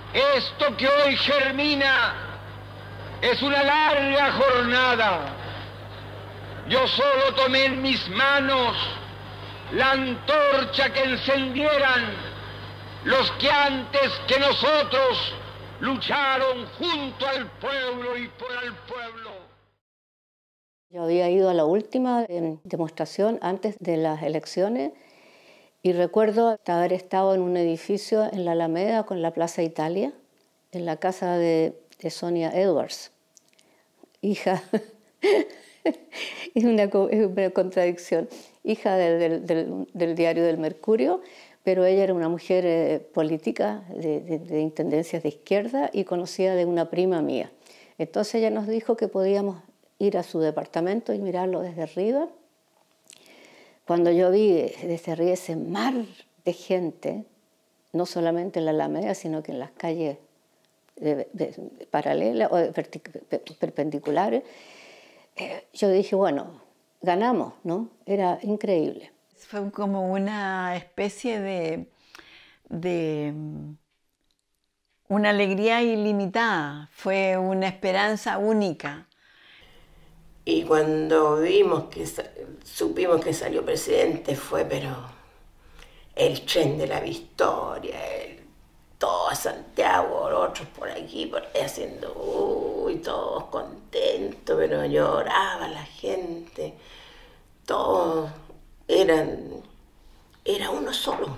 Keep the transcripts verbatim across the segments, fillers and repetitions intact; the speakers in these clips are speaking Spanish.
Esto que hoy germina es una larga jornada. Yo solo tomé en mis manos la antorcha que encendieran los que antes que nosotros lucharon junto al pueblo y por el pueblo. Yo había ido a la última eh, demostración antes de las elecciones y recuerdo haber estado en un edificio en la Alameda con la Plaza Italia, en la casa de, de Sonia Edwards, hija, es, una, es una contradicción, hija del, del, del, del diario del Mercurio, pero ella era una mujer eh, política de, de, de intendencias de izquierda y conocida de una prima mía. Entonces ella nos dijo que podíamos ir a su departamento y mirarlo desde arriba. Cuando yo vi desde arriba ese mar de gente, no solamente en la Alameda, sino que en las calles de, de, de paralelas o de perpendiculares, eh, yo dije, bueno, ganamos, ¿no? Era increíble. Fue como una especie de, de una alegría ilimitada, fue una esperanza única. Y cuando vimos que supimos que salió presidente fue, pero el tren de la victoria, el, todo Santiago, otros por aquí, por ahí haciendo, uy, todos contentos, pero lloraba la gente, todos eran, era uno solo.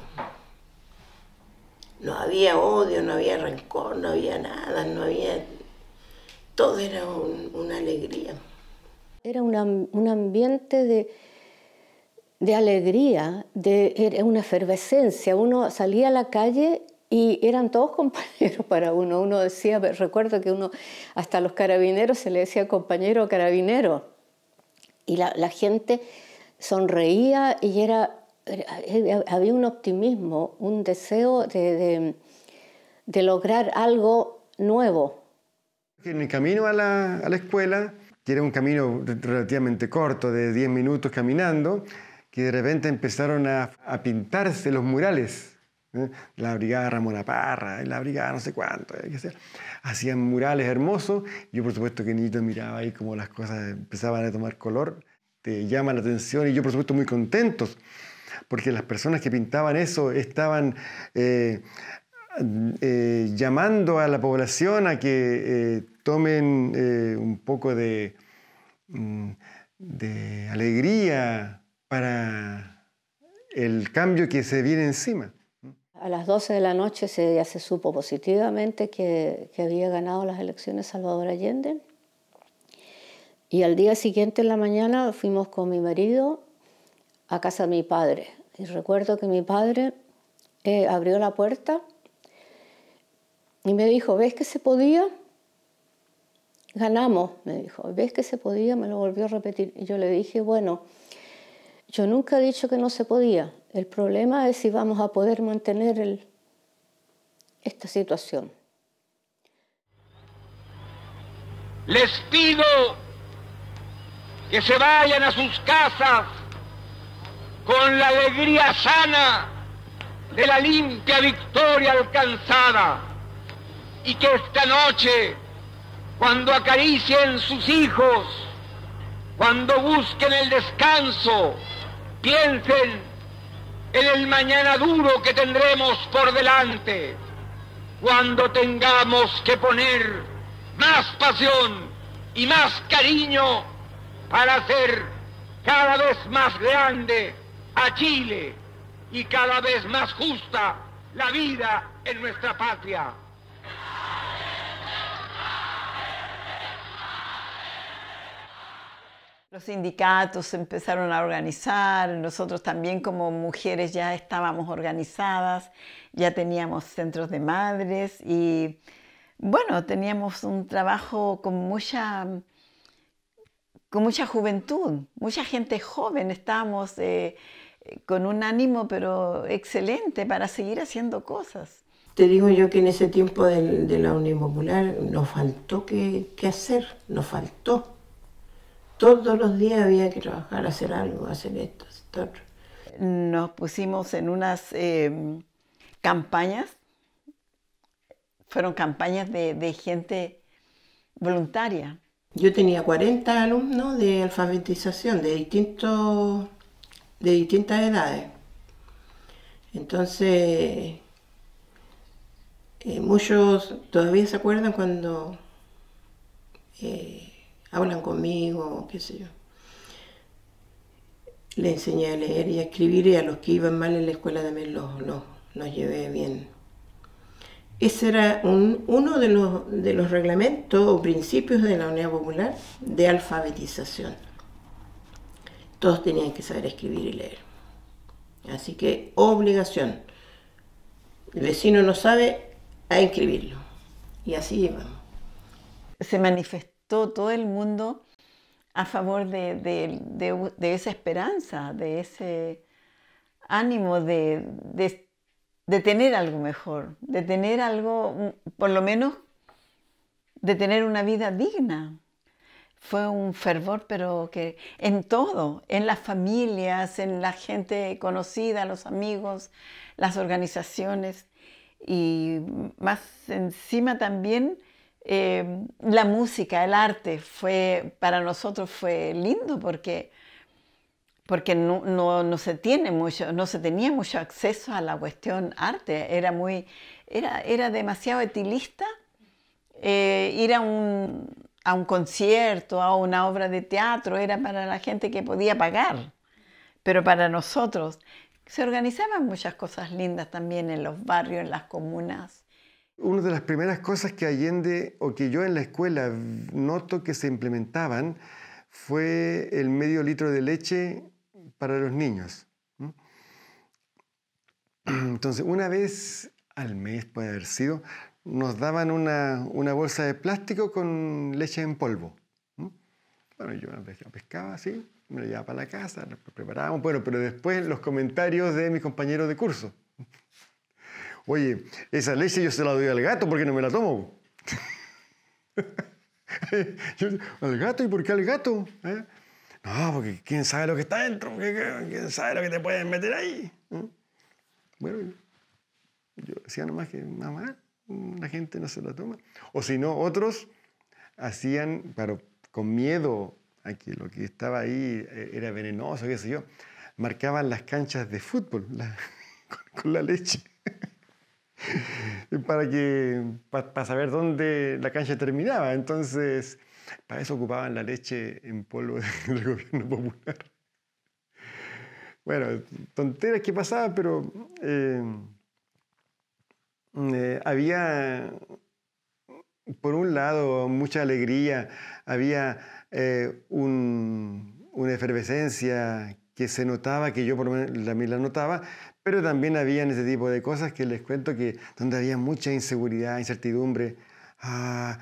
No había odio, no había rencor, no había nada, no había, todo era un, una alegría. Era una, un ambiente de, de alegría, de, era una efervescencia. Uno salía a la calle y eran todos compañeros para uno. Uno decía, recuerdo que uno, hasta a los carabineros se le decía compañero carabinero. Y la, la gente sonreía y era, era, había un optimismo, un deseo de, de, de lograr algo nuevo. En el camino a la, a la escuela, que era un camino relativamente corto, de diez minutos caminando, que de repente empezaron a, a pintarse los murales. ¿eh? La brigada Ramona Parra, la brigada no sé cuánto, ¿eh? sea. Hacían murales hermosos. Yo, por supuesto, que niñito miraba ahí como las cosas empezaban a tomar color. Te llama la atención y yo, por supuesto, muy contentos, porque las personas que pintaban eso estaban eh, eh, llamando a la población a que eh, tomen eh, un poco de, de alegría para el cambio que se viene encima. A las doce de la noche se, ya se supo positivamente que, que había ganado las elecciones Salvador Allende. Y al día siguiente en la mañana fuimos con mi marido a casa de mi padre. Y recuerdo que mi padre eh, abrió la puerta y me dijo, ¿ves que se podía? Ganamos, me dijo. ¿Ves que se podía? Me lo volvió a repetir. Y yo le dije, bueno, yo nunca he dicho que no se podía. El problema es si vamos a poder mantener el, esta situación. Les pido que se vayan a sus casas con la alegría sana de la limpia victoria alcanzada y que esta noche, cuando acaricien sus hijos, cuando busquen el descanso, piensen en el mañana duro que tendremos por delante, cuando tengamos que poner más pasión y más cariño para hacer cada vez más grande a Chile y cada vez más justa la vida en nuestra patria. Los sindicatos se empezaron a organizar, nosotros también como mujeres ya estábamos organizadas, ya teníamos centros de madres y bueno, teníamos un trabajo con mucha, con mucha juventud, mucha gente joven, estábamos eh, con un ánimo pero excelente para seguir haciendo cosas. Te digo yo que en ese tiempo de, de la Unión Popular nos faltó que, que hacer, nos faltó. Todos los días había que trabajar, hacer algo, hacer esto, esto otro. Nos pusimos en unas eh, campañas fueron campañas de, de gente voluntaria. Yo tenía cuarenta alumnos de alfabetización de, distintos, de distintas edades. Entonces, eh, muchos todavía se acuerdan cuando eh, hablan conmigo, qué sé yo. Le enseñé a leer y a escribir, y a los que iban mal en la escuela también los, los, los llevé bien. Ese era un, uno de los, de los reglamentos o principios de la Unidad Popular de alfabetización. Todos tenían que saber escribir y leer. Así que obligación. El vecino no sabe, a inscribirlo. Y así íbamos. Se manifestó todo el mundo a favor de, de, de, de esa esperanza, de ese ánimo de, de, de tener algo mejor, de tener algo, por lo menos, de tener una vida digna. Fue un fervor, pero que en todo, en las familias, en la gente conocida, los amigos, las organizaciones, y más encima también eh, la música, el arte, fue, para nosotros fue lindo porque, porque no, no, no, se tiene mucho, no se tenía mucho acceso a la cuestión arte, era, muy, era, era demasiado etilista eh, ir a un... a un concierto, a una obra de teatro, era para la gente que podía pagar. Pero para nosotros se organizaban muchas cosas lindas también en los barrios, en las comunas. Una de las primeras cosas que Allende, o que yo en la escuela noto que se implementaban, fue el medio litro de leche para los niños. Entonces, una vez al mes, puede haber sido, nos daban una, una bolsa de plástico con leche en polvo. Bueno, yo la pescaba así, me la llevaba para la casa, la preparábamos, bueno, pero después los comentarios de mis compañeros de curso. Oye, esa leche yo se la doy al gato, ¿por qué no me la tomo? Yo, ¿al gato? ¿Y por qué al gato? ¿Eh? No, porque quién sabe lo que está dentro, quién sabe lo que te pueden meter ahí. ¿Eh? Bueno, yo decía nomás que mamá, la gente no se la toma. O si no, otros hacían, pero con miedo a que lo que estaba ahí era venenoso, qué sé yo, marcaban las canchas de fútbol la, con, con la leche. para, que, para, para saber dónde la cancha terminaba. Entonces, para eso ocupaban la leche en polvo del gobierno popular. Bueno, tonteras que pasaban, pero... Eh, Eh, había, por un lado, mucha alegría, había eh, un, una efervescencia que se notaba, que yo por lo menos también la notaba, pero también había ese tipo de cosas que les cuento que donde había mucha inseguridad, incertidumbre, ah,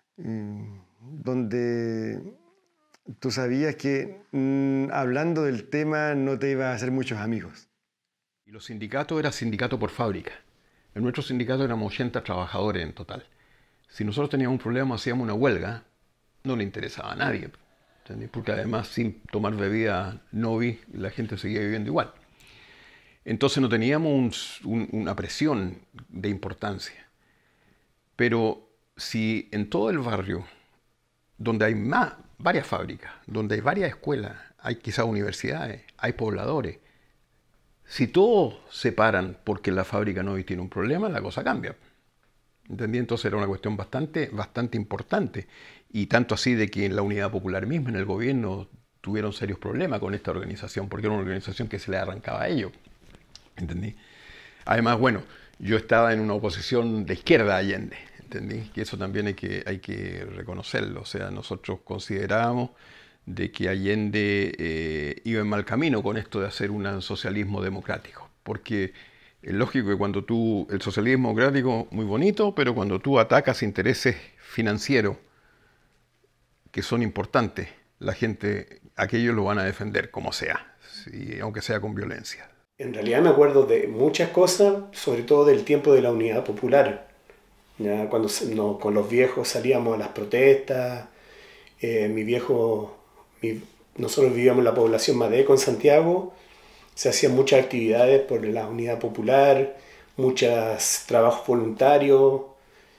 donde tú sabías que mm, hablando del tema no te iba a hacer muchos amigos. Y los sindicatos eran sindicatos por fábrica. En nuestro sindicato éramos ochenta trabajadores en total. Si nosotros teníamos un problema, hacíamos una huelga, no le interesaba a nadie. ¿Entendí? Porque además, sin tomar bebida novi, la gente seguía viviendo igual. Entonces no teníamos un, un, una presión de importancia. Pero si en todo el barrio, donde hay más, varias fábricas, donde hay varias escuelas, hay quizás universidades, hay pobladores, si todos se paran porque la fábrica Novi tiene un problema, la cosa cambia. ¿Entendí? Entonces era una cuestión bastante, bastante importante. Y tanto así de que en la Unidad Popular misma, en el gobierno, tuvieron serios problemas con esta organización, porque era una organización que se le arrancaba a ellos. ¿Entendí? Además, bueno, yo estaba en una oposición de izquierda a Allende. ¿Entendí? Que eso también hay que, hay que reconocerlo. O sea, nosotros considerábamos de que Allende eh, iba en mal camino con esto de hacer un socialismo democrático. Porque es lógico que cuando tú, el socialismo democrático muy bonito, pero cuando tú atacas intereses financieros que son importantes, la gente, aquellos lo van a defender como sea, ¿sí? Aunque sea con violencia. En realidad me acuerdo de muchas cosas, sobre todo del tiempo de la Unidad Popular. Ya cuando no, con los viejos salíamos a las protestas, eh, mi viejo... Nosotros vivíamos en la población Madeco en Santiago, se hacían muchas actividades por la Unidad Popular, muchos trabajos voluntarios,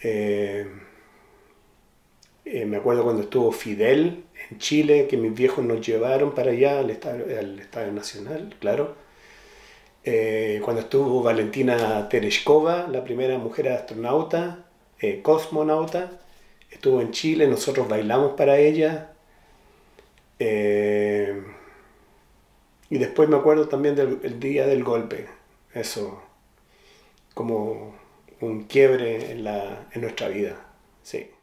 Eh, eh, me acuerdo cuando estuvo Fidel en Chile, que mis viejos nos llevaron para allá, al Estadio, al Estadio Nacional, claro. Eh, cuando estuvo Valentina Tereshkova, la primera mujer astronauta, eh, cosmonauta, estuvo en Chile, nosotros bailamos para ella. Eh, y después me acuerdo también del el día del golpe, eso, como un quiebre en, la, en nuestra vida, sí.